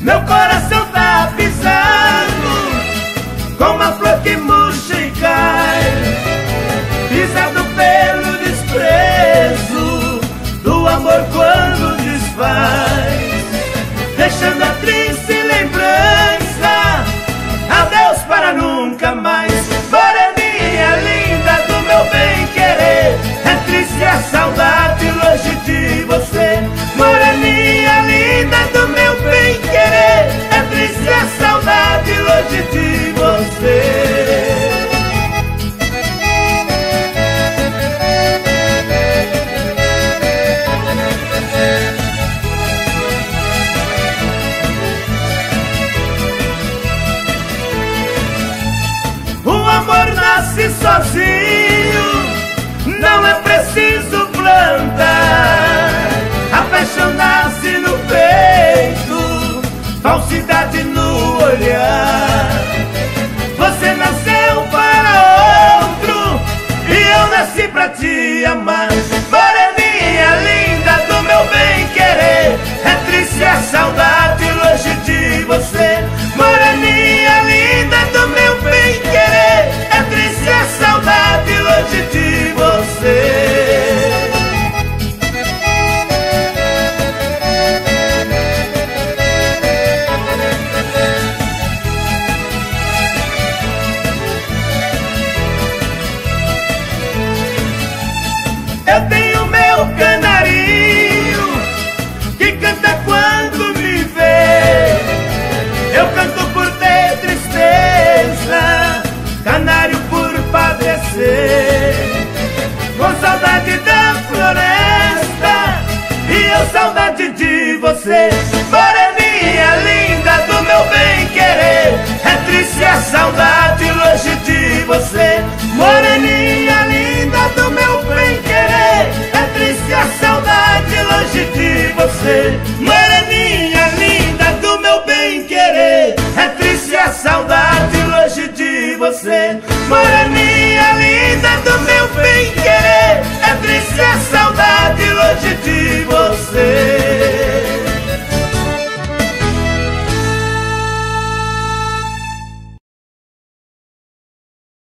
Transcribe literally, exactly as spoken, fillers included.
meu coração tá pisando como uma flor que murcha e cai, pisado pelo desprezo do amor quando desfaz, deixando a triste lembrança, adeus para nunca mais. Moreninha linda do meu bem querer, é triste a saudade longe de você. Moreninha linda do meu bem querer, é triste a saudade longe de você. O amor nasce sozinho, não é preciso plantar. A paixão nasce no peito, falsidade no olhar. Você nasceu para outro e eu nasci pra te amar. Moreninha linda do meu bem querer, é triste a saudade longe de você. Moreninha linda do meu bem querer, é triste a saudade longe de você. Eu tenho meu canarinho que canta quando me vê. Eu canto por ter tristeza, canário por padecer, com saudade da floresta e eu saudade de você. Moreninha linda do meu bem querer, é triste a saudade longe de você. Moreninha linda do meu bem querer, é triste a saudade longe de você. Moreninha linda do meu bem querer, é triste a saudade